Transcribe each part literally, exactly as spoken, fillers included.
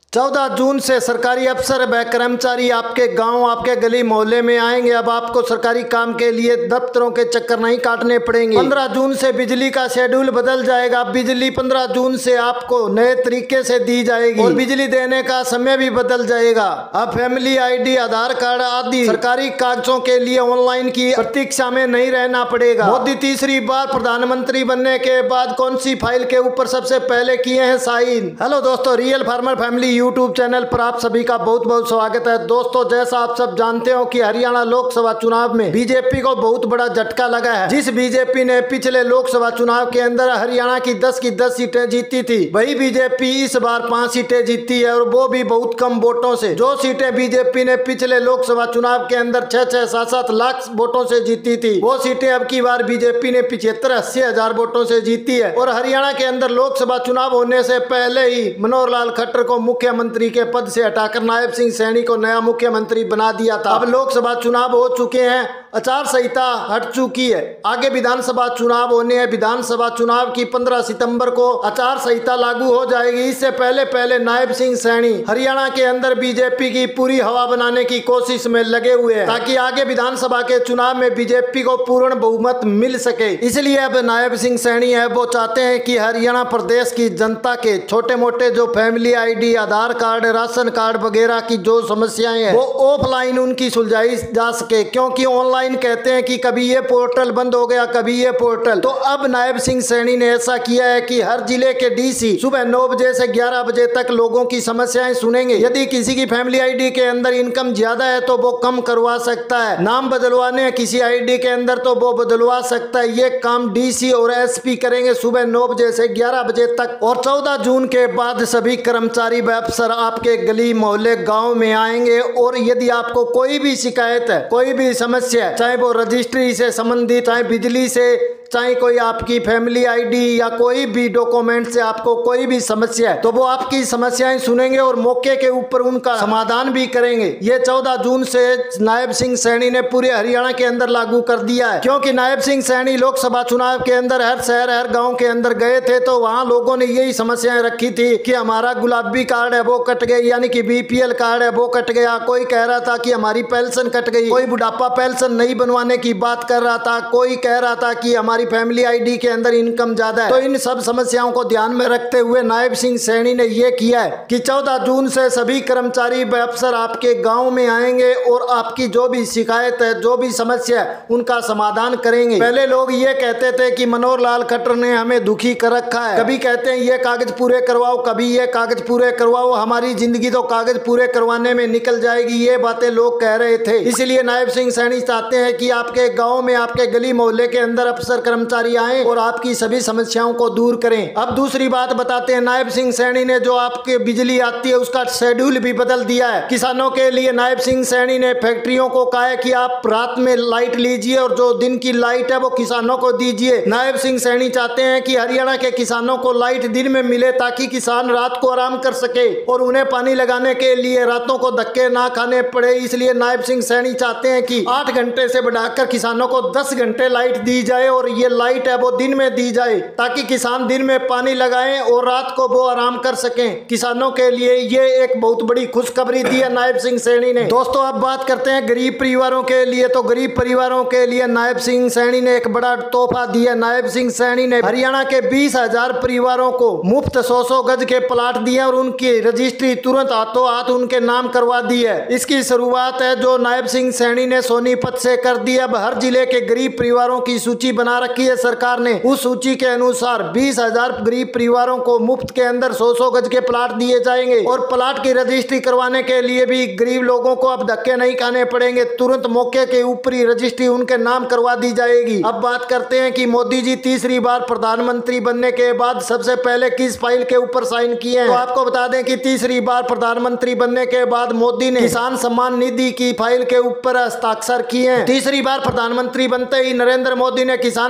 चौदह जून से सरकारी अफसर व कर्मचारी आपके गांव, आपके गली मोहल्ले में आएंगे। अब आपको सरकारी काम के लिए दफ्तरों के चक्कर नहीं काटने पड़ेंगे। पंद्रह जून से बिजली का शेड्यूल बदल जाएगा। बिजली पंद्रह जून से आपको नए तरीके से दी जाएगी और बिजली देने का समय भी बदल जाएगा। अब फैमिली आईडी, आधार कार्ड आदि सरकारी कागजों के लिए ऑनलाइन की प्रतीक्षा में नहीं रहना पड़ेगा। मोदी तीसरी बार प्रधानमंत्री बनने के बाद कौन सी फाइल के ऊपर सबसे पहले किए हैं साइन? हेलो दोस्तों, real farmer family YouTube channel पर आप सभी का बहुत बहुत स्वागत है। दोस्तों, जैसा आप सब जानते हो कि हरियाणा लोकसभा चुनाव में बीजेपी को बहुत बड़ा झटका लगा है। जिस बीजेपी ने पिछले लोकसभा चुनाव के अंदर हरियाणा की दस की दस सीटें जीती थी, वही बीजेपी इस बार पांच सीटें जीती है और वो भी बहुत कम वोटों से। जो सीटें बीजेपी ने पिछले लोकसभा चुनाव के अंदर छह छह सात सात लाख वोटों से जीती थी, वो सीटें अब की बार बीजेपी ने पिछहत्तर अस्सी हजार वोटों से जीती है। और हरियाणा के अंदर लोकसभा चुनाव होने से पहले ही मनोहर लाल खट्टर को मुख्यमंत्री के पद से हटाकर नायब सिंह सैनी को नया मुख्यमंत्री बना दिया था। अब लोकसभा चुनाव हो चुके हैं, आचार संहिता हट चुकी है, आगे विधानसभा चुनाव होने हैं। विधानसभा चुनाव की पंद्रह सितंबर को आचार संहिता लागू हो जाएगी। इससे पहले पहले नायब सिंह सैनी हरियाणा के अंदर बीजेपी की पूरी हवा बनाने की कोशिश में लगे हुए हैं, ताकि आगे विधानसभा के चुनाव में बीजेपी को पूर्ण बहुमत मिल सके। इसलिए अब नायब सिंह सैनी है वो चाहते हैं कि हरियाणा प्रदेश की जनता के छोटे मोटे जो family ID, Aadhaar card, ration card वगैरह की जो समस्याएं हैं वो ऑफलाइन उनकी सुलझाई जा सके। क्योंकि ऑनलाइन कहते हैं कि कभी ये पोर्टल बंद हो गया, कभी ये पोर्टल। तो अब नायब सिंह सैनी ने ऐसा किया है कि हर जिले के डीसी सुबह नौ बजे से ग्यारह बजे तक लोगों की समस्याएं सुनेंगे। यदि किसी की फैमिली आईडी के अंदर इनकम ज्यादा है तो वो कम करवा सकता है, नाम बदलवाने किसी आईडी के अंदर तो वो बदलवा सकता है। ये काम डीसी और एसपी करेंगे सुबह नौ बजे से ग्यारह बजे तक। और चौदह जून के बाद सभी कर्मचारी व अफसर आपके गली मोहल्ले गांव में आएंगे। और यदि आपको कोई भी शिकायत है, कोई भी समस्या है, चाहे वो रजिस्ट्री से संबंधित, चाहे बिजली से, चाहे कोई आपकी फैमिली आईडी या कोई भी डॉक्यूमेंट से आपको कोई भी समस्या है, तो वो आपकी समस्याएं सुनेंगे और मौके के ऊपर उनका समाधान भी करेंगे। ये चौदह जून से नायब सिंह सैनी ने पूरे हरियाणा के अंदर लागू कर दिया है। क्योंकि नायब सिंह सैनी लोकसभा चुनाव के अंदर हर शहर, हर गाँव के अंदर गए थे, तो वहाँ लोगों ने यही समस्याएं रखी थी कि हमारा गुलाबी कार्ड है वो कट गई, यानी कि बीपीएल कार्ड है वो कट गया। कोई कह रहा था कि हमारी पेंशन कट गई, कोई बुढ़ापा पेंशन नहीं बनवाने की बात कर रहा था, कोई कह रहा था कि हमारी फैमिली आईडी के अंदर इनकम ज्यादा है। तो इन सब समस्याओं को ध्यान में रखते हुए नायब सिंह सैनी ने यह किया है कि चौदह जून से सभी कर्मचारी व अफसर आपके गांव में आएंगे और आपकी जो भी शिकायत है, जो भी समस्या है, उनका समाधान करेंगे। पहले लोग ये कहते थे कि मनोहर लाल खट्टर ने हमें दुखी कर रखा है, कभी कहते हैं ये कागज पूरे करवाओ, कभी ये कागज पूरे करवाओ, हमारी जिंदगी तो कागज पूरे करवाने में निकल जाएगी, ये बातें लोग कह रहे थे। इसलिए नायब सिंह सैनी चाहते हैं कि आपके गाँव में, आपके गली मोहल्ले के अंदर अफसर कर्मचारी आए और आपकी सभी समस्याओं को दूर करें। अब दूसरी बात बताते हैं, नायब सिंह सैनी ने जो आपके बिजली आती है उसका शेड्यूल भी बदल दिया है किसानों के लिए। नायब सिंह सैनी ने फैक्ट्रियों को कहा है कि आप रात में लाइट लीजिए और जो दिन की लाइट है वो किसानों को दीजिए। नायब सिंह सैनी चाहते हैं कि हरियाणा के किसानों को लाइट दिन में मिले, ताकि किसान रात को आराम कर सके और उन्हें पानी लगाने के लिए रातों को धक्के ना खाने पड़े। इसलिए नायब सिंह सैनी चाहते हैं कि आठ घंटे से बढ़ाकर किसानों को दस घंटे लाइट दी जाए और ये लाइट है वो दिन में दी जाए, ताकि किसान दिन में पानी लगाएं और रात को वो आराम कर सकें। किसानों के लिए ये एक बहुत बड़ी खुशखबरी दी है नायब सिंह सैनी ने। दोस्तों, अब बात करते हैं गरीब परिवारों के लिए। तो गरीब परिवारों के लिए नायब सिंह सैनी ने एक बड़ा तोहफा दिया। नायब सिंह सैनी ने हरियाणा के बीस हजार परिवारों को मुफ्त सौ सौ गज के प्लाट दिए और उनकी रजिस्ट्री तुरंत हाथों हाथ उनके नाम करवा दी है। इसकी शुरुआत है जो नायब सिंह सैनी ने सोनीपत से कर दी। अब हर जिले के गरीब परिवारों की सूची बना रखी है सरकार ने। उस सूची के अनुसार बीस हजार गरीब परिवारों को मुफ्त के अंदर सौ सौ गज के प्लाट दिए जाएंगे और प्लाट की रजिस्ट्री करवाने के लिए भी गरीब लोगों को अब धक्के नहीं खाने पड़ेंगे, तुरंत मौके के ऊपर ही रजिस्ट्री उनके नाम करवा दी जाएगी। अब बात करते हैं कि मोदी जी तीसरी बार प्रधानमंत्री बनने के बाद सबसे पहले किस फाइल के ऊपर साइन किए हैं। तो आपको बता दें कि तीसरी बार प्रधानमंत्री बनने के बाद मोदी ने किसान सम्मान निधि की फाइल के ऊपर हस्ताक्षर किए हैं। तीसरी बार प्रधानमंत्री बनते ही नरेंद्र मोदी ने किसान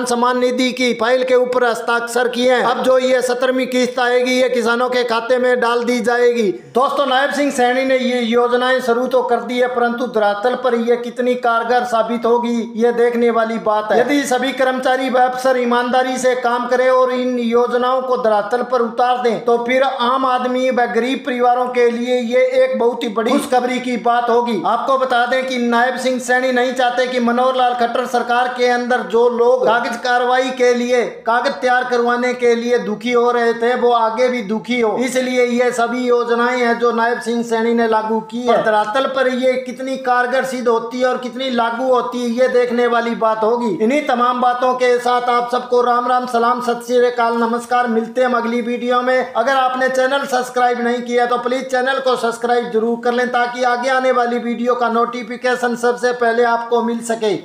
सम्मान निधि की फाइल के ऊपर हस्ताक्षर किए हैं। अब जो ये सत्रहवीं किस्त आएगी ये किसानों के खाते में डाल दी जाएगी। दोस्तों, नायब सिंह सैनी ने ये योजनाएं शुरू तो कर दी है, परंतु धरातल पर ये कितनी कारगर साबित होगी ये देखने वाली बात है। यदि सभी कर्मचारी व अफसर ईमानदारी से काम करें और इन योजनाओं को धरातल पर उतार दें तो फिर आम आदमी व गरीब परिवारों के लिए ये एक बहुत ही बड़ी खुशखबरी की बात होगी। आपको बता दें कि नायब सिंह सैनी नहीं चाहते कि मनोहर लाल खट्टर सरकार के अंदर जो लोग कागज कार्रवाई के लिए कागज तैयार करवाने के लिए दुखी हो रहे थे वो आगे भी दुखी हो, इसलिए ये सभी योजनाएं हैं जो नायब सिंह सैनी ने लागू की है। धरातल पर ये कितनी कारगर सिद्ध होती है और कितनी लागू होती है ये देखने वाली बात होगी। इन्हीं तमाम बातों के साथ आप सबको राम राम, सलाम, सत श्री अकाल, नमस्कार। मिलते हैं अगली वीडियो में। अगर आपने चैनल सब्सक्राइब नहीं किया तो प्लीज चैनल को सब्सक्राइब जरूर कर लें ताकि आगे आने वाली वीडियो का नोटिफिकेशन सबसे पहले आपको मिल सके।